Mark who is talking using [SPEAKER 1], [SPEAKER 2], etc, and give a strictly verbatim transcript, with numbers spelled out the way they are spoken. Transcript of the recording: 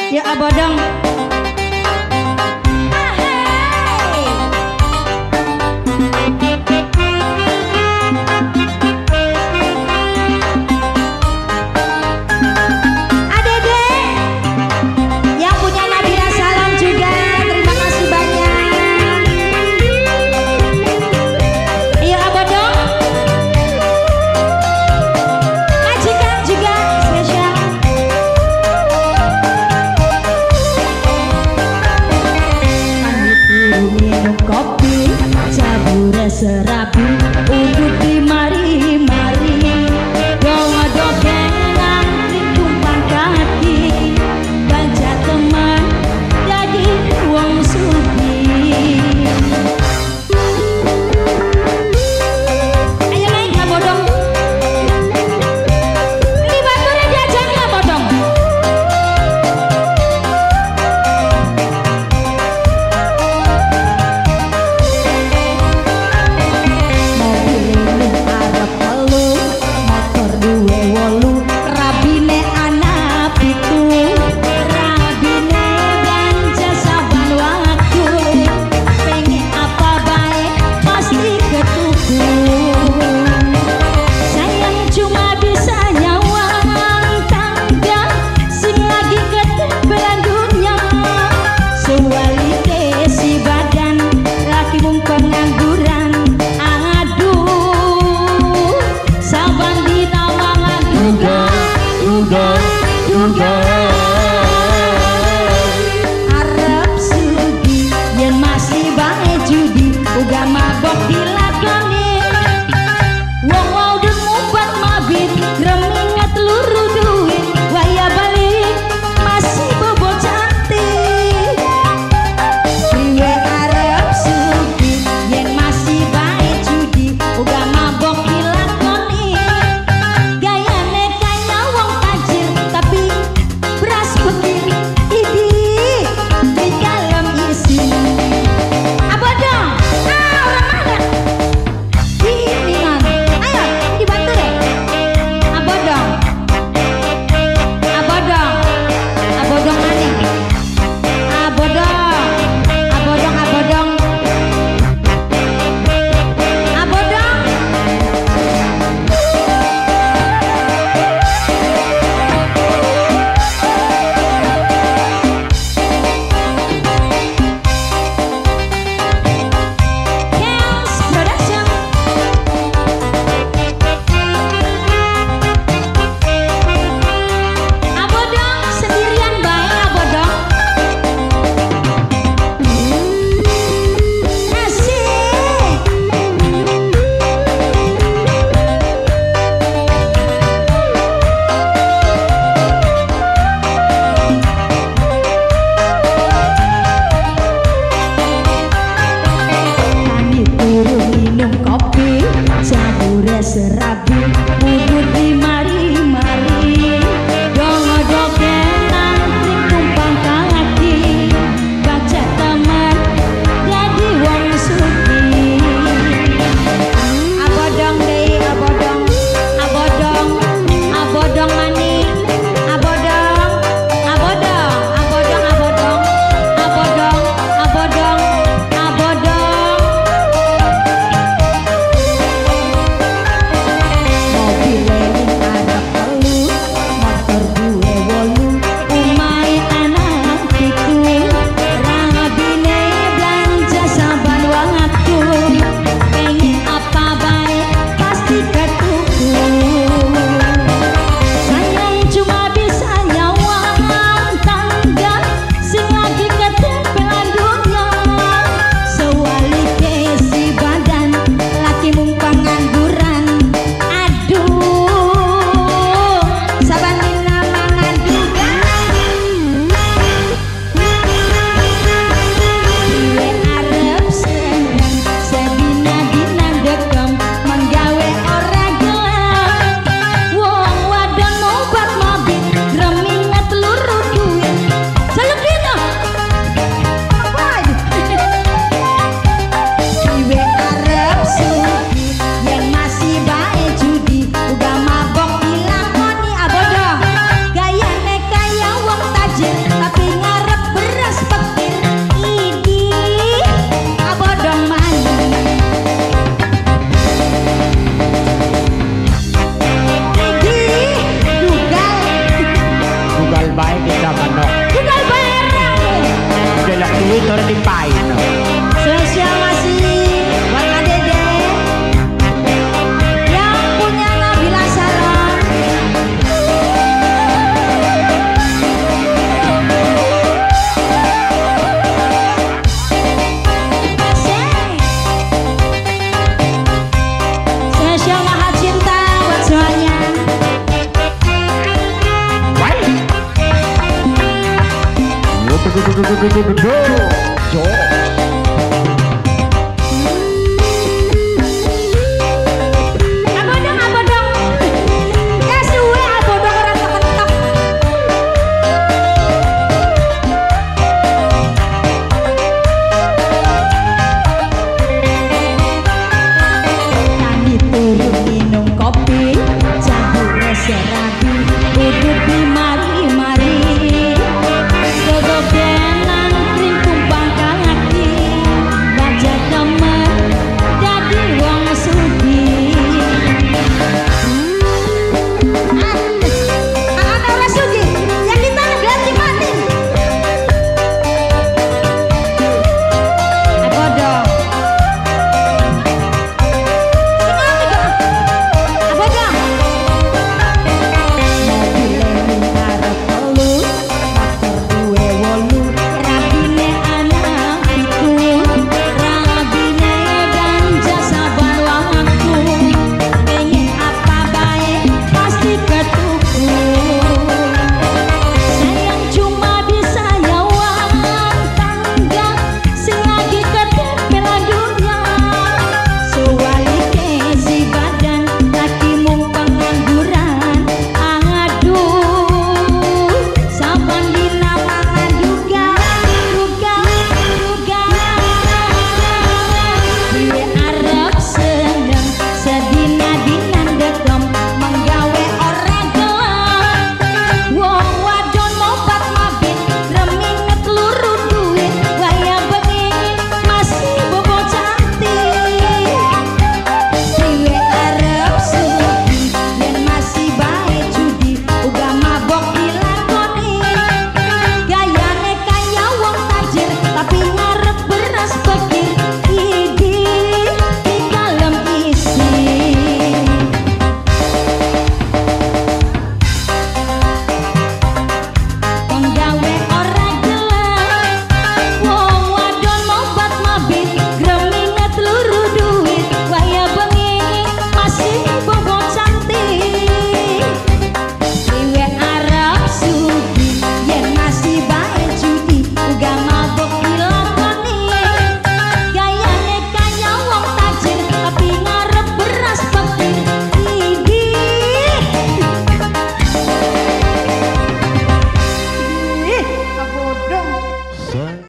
[SPEAKER 1] Ya abodong. Kopi cabure serabi uduk di mari-mari dongo-dongengan di tumpang kaki banja teman jadi wong sugih. Ayo naik lah bodong. Ini baturnya diajak lah bodong. Arab sugi yen masih bae judi uga mabok dilakoni wong mau demubat mabit greminget luru duit waya balik masih bobo cantik priwe Arab sugi yen masih bae judi uga mabok dilakoni gayane kaya wong tajir tapi
[SPEAKER 2] Tunggal baik kita manok.
[SPEAKER 1] Tunggal bayaran.
[SPEAKER 2] Delok duit orang dipain.
[SPEAKER 1] Spesial masih buat Kak Dede yang punya Nabila Salam. Spesial Maha Cinta buat semuanya.
[SPEAKER 2] Jo.